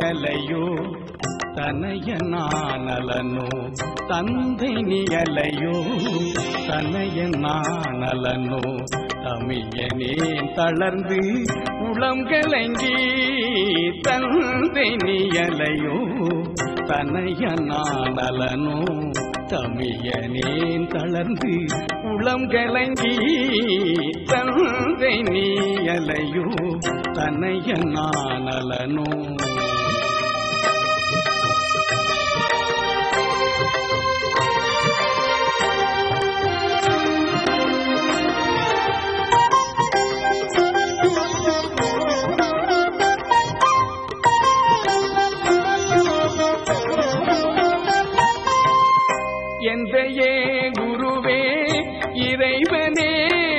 நீயலையோ தனையனானலனோ தந்தை நீயலையோ தனையனானலனோ தமியனே தளர்ந்து உளம் கலங்கி தந்தை நீயலையோ தனையனானலனோ தமியனேன் தளர்ந்து உளம் கலங்கி தந்தை நீயலையோ தனையனானலனோ எந்தையே குருவே இறைவனே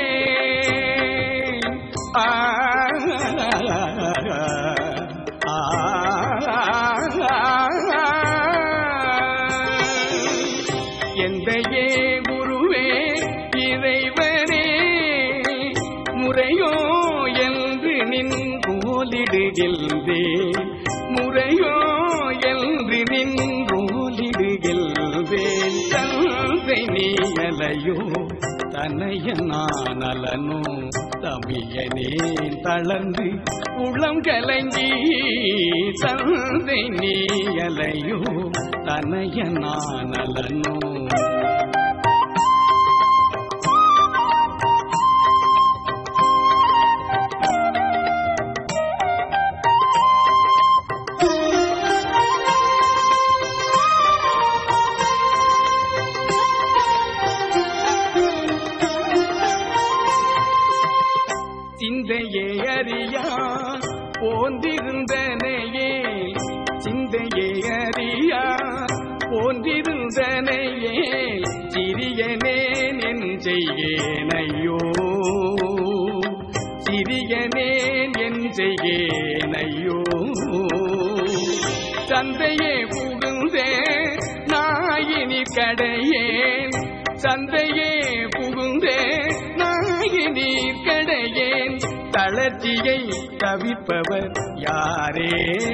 எந்தையே குருவே இறைவனே முறையோ என்று நின் போலிடுகின்றே முறையோ என்று நின் போலிடுகின்றேன் தந்தை நீயலையோ தனையனானலனோ தமியனே தளர்ந்து உளம் கலங்கி தந்தை நீயலையோ தனையனானலனோ சிந்தையே அறியா போன்றிருந்தனையே சிந்தையே அறியா போன்றிருந்தனையே சிறியனேன் என் செய்யேனையோ சிறியனேன் என் செய்யேனையோ சந்தையே புகுந்தே நாயினி கடையேன் சந்தையே புகுந்தே நாயினி கடையேன் தளர்ச்சியை தவிர்ப்பவர் யாரே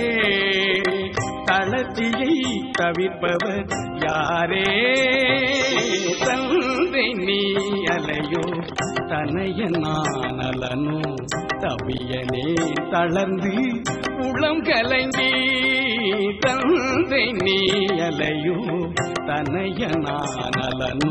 தளர்ச்சியை தவிர்ப்பவர் யாரே தந்தை நீயலையோ தனையனானலனோ தமியனே தளர்ந்து உளம் கலங்கி தந்தை நீயலையோ தனையனானலனோ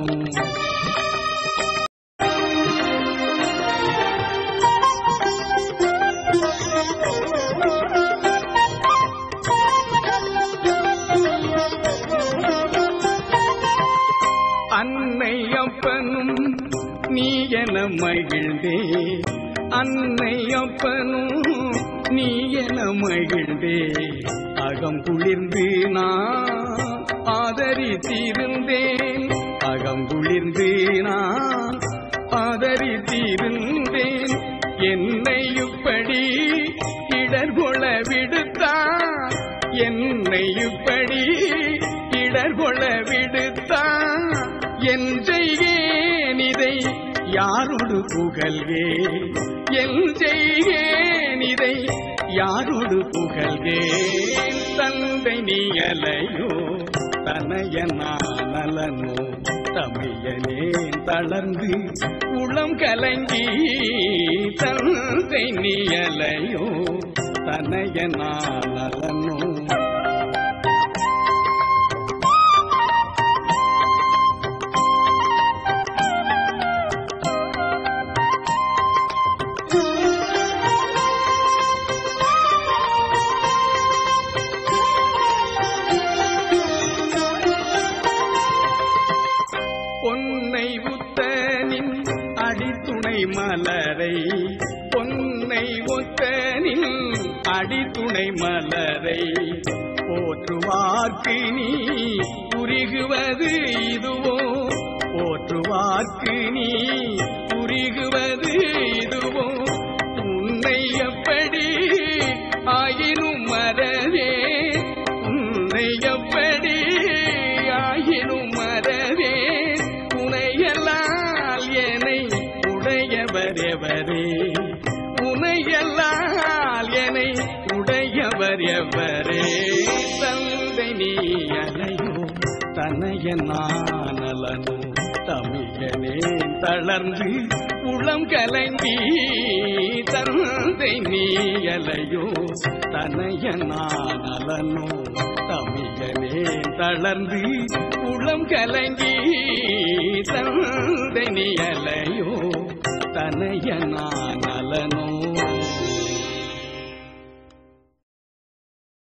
அன்னை அப்பனும் நீ என மகிழ்ந்தே அன்னை அப்பனும் நீ என மகிழ்ந்தே அகம் குளிர்ந்து நான் ஆதரித்திருந்தேன் அகம் குளிர்ந்து நான் ஆதரித்திருந்தேன் என்னை இப்படி இடர்கொள விடுத்தான் என்னை இப்படி இடர்கொள விடுத்தான் என் செய்கேன் இதை யாரோடு புகழ்கேன் என் செய்கேன் இதை யாரோடு புகழ்கேன் தந்தை நீயலையோ தனையனானலனோ தமியனேன் தளர்ந்து உளம் கலங்கி தந்தை நீயலையோ தனையனானலனோ பொன்னை புத்தனின் அடித்துணை மலரை பொன்னை ஒத்தனின் அடித்துணை மலரை போற்றுவார்க்கு நீ புரிகுவது இதுவோ போற்றுவார்க்கு நீ புரிகுவது இதுவோ உன்னை எப்படி ஆயினும் மறவே உன்னை எப்படி ஆயினும் மறவே உனையல்லால் என்னை உடையவர் எவரே உனையல்லால் என்னை உடையவர் எவரே நீ அலையோ தனைய நானலனோ தமிழனே தளர்ந்து உளம் கலங்கி தந்தை நீ அலையோ தனைய நானலனோ தமிழனே தளர்ந்து உளம் கலங்கி